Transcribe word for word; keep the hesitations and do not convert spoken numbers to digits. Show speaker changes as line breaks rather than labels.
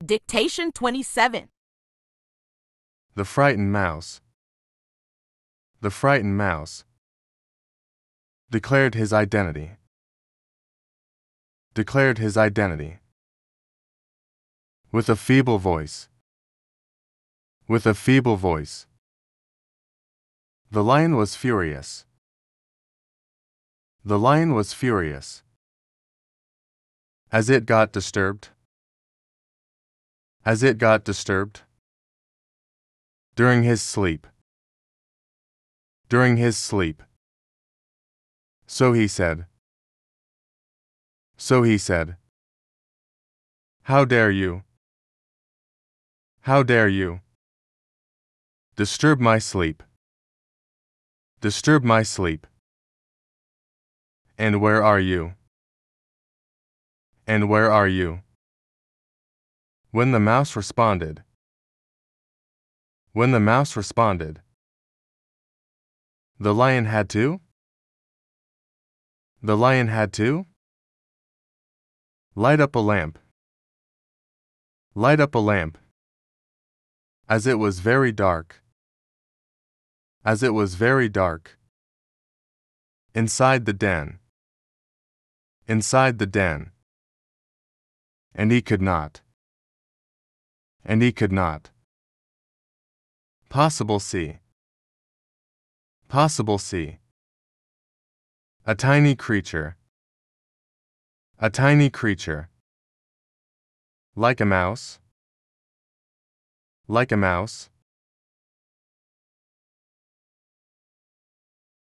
Dictation twenty-seven.
The frightened mouse. The frightened mouse declared his identity. Declared his identity. With a feeble voice. With a feeble voice. The lion was furious. The lion was furious. As it got disturbed. As it got disturbed. During his sleep. During his sleep. So he said. So he said. How dare you? How dare you? Disturb my sleep. Disturb my sleep. And where are you? And where are you? When the mouse responded. When the mouse responded. The lion had to? The lion had to? Light up a lamp. Light up a lamp. As it was very dark. As it was very dark. Inside the den. Inside the den. And he could not. And he could not. Possible see. Possible see. A tiny creature. A tiny creature. Like a mouse. Like a mouse.